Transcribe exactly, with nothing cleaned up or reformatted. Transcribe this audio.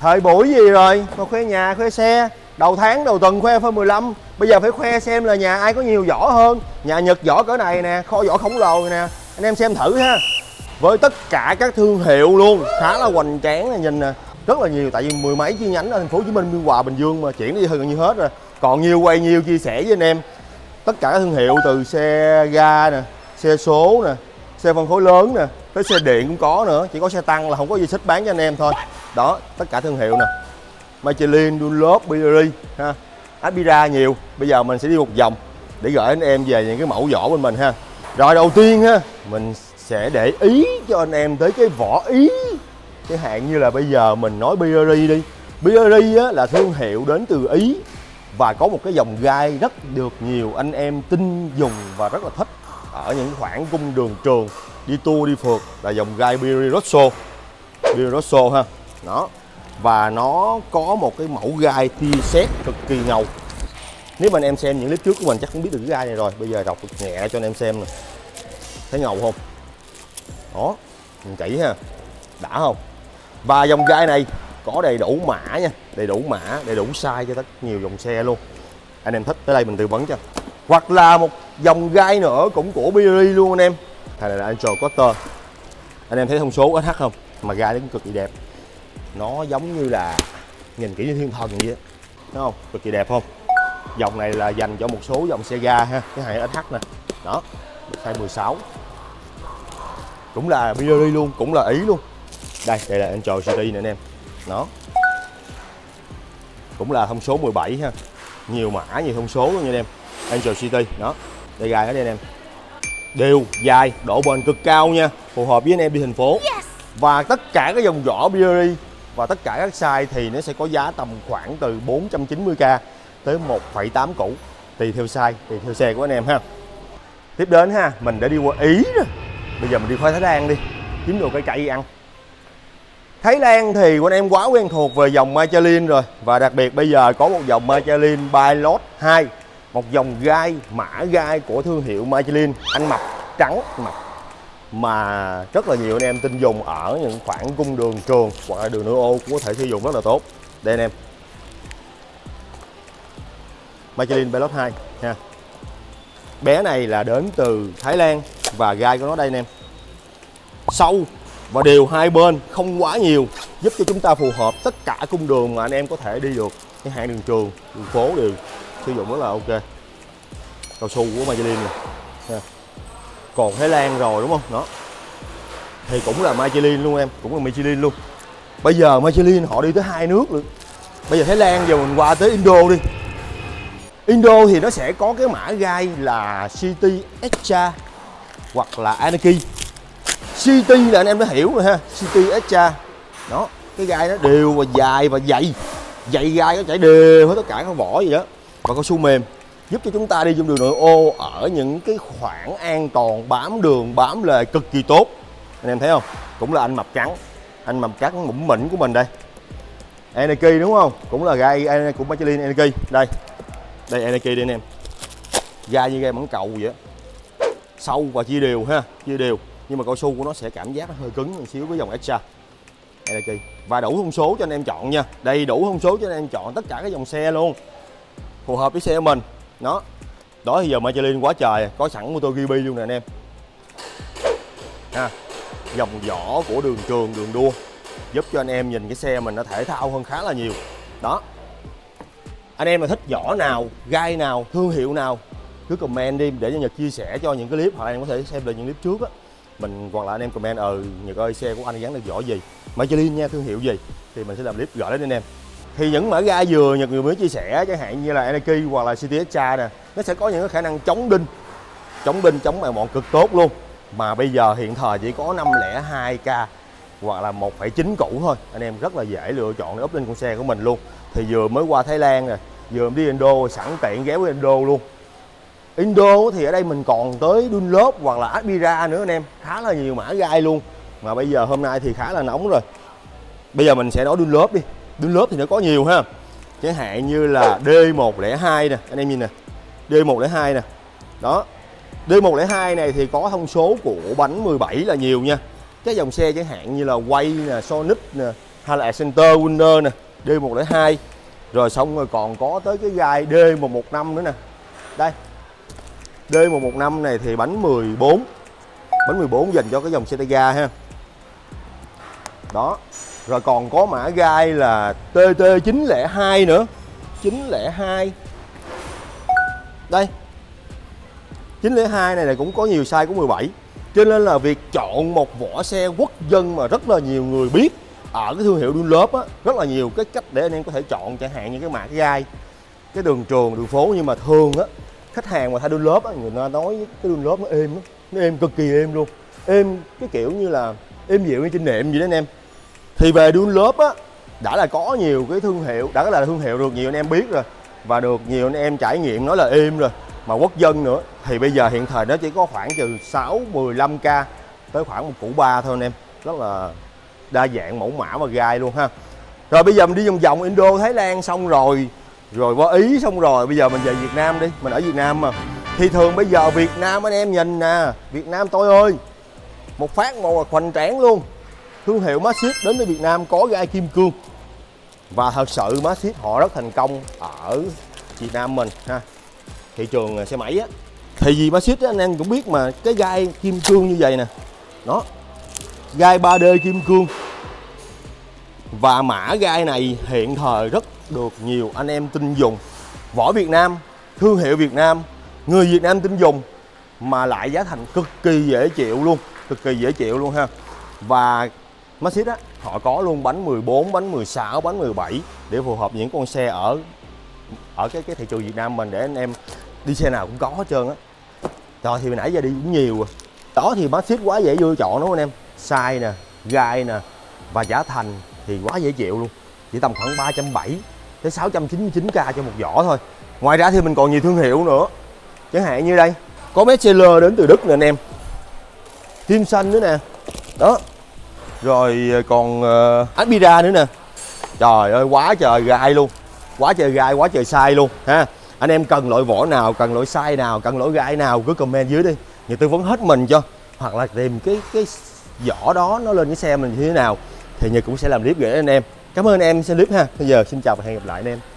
Thời buổi gì rồi mà khoe nhà khoe xe, đầu tháng đầu tuần khoe iPhone mười lăm, bây giờ phải khoe xem là nhà ai có nhiều vỏ hơn. Nhà Nhật vỏ cỡ này nè, kho vỏ khổng lồ này nè, anh em xem thử ha. Với tất cả các thương hiệu luôn, khá là hoành tráng nè, nhìn nè, rất là nhiều, tại vì mười mấy chi nhánh ở thành phố Hồ Chí Minh, Biên Hòa, Bình Dương mà chuyển đi gần như hết rồi. Còn nhiều quay nhiều chia sẻ với anh em. Tất cả các thương hiệu từ xe ga nè, xe số nè, xe phân khối lớn nè, tới xe điện cũng có nữa, chỉ có xe tăng là không có gì xích bán cho anh em thôi. Đó, tất cả thương hiệu nè. Michelin, Dunlop, Pirelli ha. Admira nhiều. Bây giờ mình sẽ đi một vòng để gửi anh em về những cái mẫu vỏ bên mình ha. Rồi đầu tiên ha, mình sẽ để ý cho anh em tới cái vỏ Ý. Chẳng hạn như là bây giờ mình nói Pirelli đi. Pirelli á, là thương hiệu đến từ Ý và có một cái dòng gai rất được nhiều anh em tin dùng và rất là thích ở những khoảng cung đường trường, đi tour đi phượt, là dòng gai Pirelli Rosso. Pirelli Rosso ha. Đó. Và nó có một cái mẫu gai tia sét cực kỳ ngầu. Nếu mà anh em xem những clip trước của mình chắc cũng biết được cái gai này rồi. Bây giờ đọc nhẹ cho anh em xem nè. Thấy ngầu không? Đó, nhìn kỹ ha. Đã không? Và dòng gai này có đầy đủ mã nha, đầy đủ mã, đầy đủ size cho tất nhiều dòng xe luôn. Anh em thích tới đây mình tư vấn cho. Hoặc là một dòng gai nữa cũng của Pirelli luôn anh em. Này là Angel Quarter. Anh em thấy thông số ét hát không? Mà gai nó cũng cực kỳ đẹp. Nó giống như là nhìn kỹ như thiên thần vậy, đúng không? Cực kỳ đẹp không? Dòng này là dành cho một số dòng xe ga ha, cái hàng ét hát nè. Đó, size mười sáu. Cũng là Pirelli luôn, cũng là Ý luôn. Đây, đây là Angel City nè anh em. Đó. Cũng là thông số mười bảy ha. Nhiều mã, nhiều thông số luôn nha anh em. Angel City, đó. Đây gai hết đây anh em. Đều, dài, độ bền cực cao nha, phù hợp với anh em đi thành phố. Và tất cả các dòng vỏ Pirelli và tất cả các size thì nó sẽ có giá tầm khoảng từ bốn trăm chín mươi k tới một phẩy tám củ, tùy theo size, tùy theo xe của anh em ha. Tiếp đến ha, mình đã đi qua Ý rồi. Bây giờ mình đi qua Thái Lan đi, kiếm đồ cây cậy ăn. Thái Lan thì anh em quá quen thuộc về dòng Michelin rồi. Và đặc biệt bây giờ có một dòng Michelin Pilot hai, một dòng gai, mã gai của thương hiệu Michelin. Anh mập, trắng, mập, mà rất là nhiều anh em tin dùng ở những khoảng cung đường trường hoặc là đường nội ô cũng có thể sử dụng rất là tốt. Đây anh em, Michelin Pilot hai ha. Bé này là đến từ Thái Lan và gai của nó đây anh em, sâu và đều hai bên, không quá nhiều, giúp cho chúng ta phù hợp tất cả cung đường mà anh em có thể đi được. Cái hạng đường trường, đường phố đều sử dụng rất là ok. Cao su của Michelin này ha. Còn Thái Lan rồi đúng không? Đó. Thì cũng là Michelin luôn em, cũng là Michelin luôn. Bây giờ Michelin họ đi tới hai nước luôn. Bây giờ Thái Lan, giờ mình qua tới Indo đi. Indo thì nó sẽ có cái mã gai là City Extra hoặc là Anarchy. City là anh em đã hiểu rồi ha, City Extra. Đó, cái gai nó đều và dài và dày. Dày gai nó chảy đều hết tất cả các vỏ gì đó. Và cao su mềm, giúp cho chúng ta đi trong đường nội ô ở những cái khoảng an toàn, bám đường, bám lề cực kỳ tốt. Anh em thấy không? Cũng là anh mập trắng, anh mập trắng mũm mỉnh của mình đây. Anarchy đúng không? Cũng là gai của Michelin Anarchy. Đây, đây Anarchy đây anh em. Gai như gai mảng cầu vậy đó. Sâu và chia đều ha, chia đều. Nhưng mà cao su của nó sẽ cảm giác nó hơi cứng một xíu với dòng Extra Anarchy. Và đủ thông số cho anh em chọn nha. Đầy đủ thông số cho anh em chọn tất cả các dòng xe luôn, phù hợp với xe của mình. Đó. Đó thì giờ Michelin quá trời, có sẵn MotoGP luôn nè anh em. Ha. Dòng vỏ của đường trường, đường đua, giúp cho anh em nhìn cái xe mình nó thể thao hơn khá là nhiều. Đó. Anh em mà thích vỏ nào, gai nào, thương hiệu nào cứ comment đi để cho Nhật chia sẻ cho những cái clip, hoặc là anh em có thể xem được những clip trước á. Mình hoặc là anh em comment ờ Nhật ơi xe của anh gắn được vỏ gì, Michelin nha, thương hiệu gì, thì mình sẽ làm clip gửi đến anh em. Thì những mã gai vừa Nhật vừa mới chia sẻ, chẳng hạn như là Anarchy hoặc là City Extra nè, nó sẽ có những cái khả năng chống đinh, chống đinh, chống mài mòn cực tốt luôn. Mà bây giờ hiện thời chỉ có năm lẻ hai k hoặc là một phẩy chín củ thôi. Anh em rất là dễ lựa chọn để úp lên con xe của mình luôn. Thì vừa mới qua Thái Lan rồi, vừa đi Indo, sẵn tiện ghé với Indo luôn. Indo thì ở đây mình còn tới Dunlop hoặc là Admira nữa anh em, khá là nhiều mã gai luôn. Mà bây giờ hôm nay thì khá là nóng rồi. Bây giờ mình sẽ nói Dunlop đi. Dunlop thì nó có nhiều ha. Chẳng hạn như là D một không hai nè, anh em nhìn nè. D một không hai nè. Đó. D một không hai này thì có thông số của bánh mười bảy là nhiều nha. Cái dòng xe chẳng hạn như là Way nè, Sonic nè, hay là Center Winner nè, D một không hai. Rồi xong rồi còn có tới cái gai D một một năm nữa nè. Đây, D một một năm này thì bánh mười bốn, bánh mười bốn dành cho cái dòng Setega ha. Đó. Rồi còn có mã gai là T T chín không hai nữa, chín không hai. Đây, chín không hai này, này cũng có nhiều size của mười bảy. Cho nên là việc chọn một vỏ xe quốc dân mà rất là nhiều người biết ở cái thương hiệu Dunlop á, rất là nhiều cái cách để anh em có thể chọn, chẳng hạn như cái mã gai, cái đường trường, đường phố. Nhưng mà thường á, khách hàng mà thay Dunlop á, người ta nói cái Dunlop nó êm á, nó êm cực kỳ êm luôn, êm cái kiểu như là êm dịu như trên nệm vậy đó anh em. Thì về Dunlop á, đã là có nhiều cái thương hiệu, đã là thương hiệu được nhiều anh em biết rồi, và được nhiều anh em trải nghiệm nói là êm rồi. Mà quốc dân nữa thì bây giờ hiện thời nó chỉ có khoảng từ sáu mười lăm k tới khoảng một củ ba thôi anh em, rất là đa dạng mẫu mã và gai luôn ha. Rồi bây giờ mình đi vòng vòng Indo, Thái Lan xong rồi, rồi qua Ý xong rồi, bây giờ mình về Việt Nam đi, mình ở Việt Nam mà. Thì thường bây giờ Việt Nam anh em nhìn nè, Việt Nam tôi ơi, một phát một là hoành tráng luôn. Thương hiệu Maxxis đến từ Việt Nam có gai kim cương, và thật sự Maxxis họ rất thành công ở Việt Nam mình ha, thị trường xe máy á. Thì vì Maxxis anh em cũng biết mà, cái gai kim cương như vậy nè, đó, gai ba D kim cương. Và mã gai này hiện thời rất được nhiều anh em tin dùng. Vỏ Việt Nam, thương hiệu Việt Nam, người Việt Nam tin dùng, mà lại giá thành cực kỳ dễ chịu luôn, cực kỳ dễ chịu luôn ha. Và Maxxis á, họ có luôn bánh mười bốn, bánh mười sáu, bánh mười bảy để phù hợp những con xe ở ở cái cái thị trường Việt Nam mình, để anh em đi xe nào cũng có hết trơn á. Rồi thì nãy giờ đi cũng nhiều rồi. Đó thì Maxxis quá dễ lựa chọn đúng không anh em? Size nè, gai nè, và giá thành thì quá dễ chịu luôn. Chỉ tầm khoảng ba trăm bảy mươi tới sáu trăm chín mươi chín k cho một vỏ thôi. Ngoài ra thì mình còn nhiều thương hiệu nữa. Chẳng hạn như đây, có bestseller đến từ Đức nè anh em. Tim xanh nữa nè. Đó. Rồi còn uh, Admira nữa nè. Trời ơi quá trời gai luôn. Quá trời gai, quá trời size luôn ha. Anh em cần loại vỏ nào, cần loại size nào, cần loại gai nào cứ comment dưới đi, Nhật tư vấn hết mình cho. Hoặc là tìm cái cái vỏ đó nó lên cái xe mình như thế nào thì Nhật cũng sẽ làm clip gửi anh em. Cảm ơn anh em xem clip ha. Bây giờ xin chào và hẹn gặp lại anh em.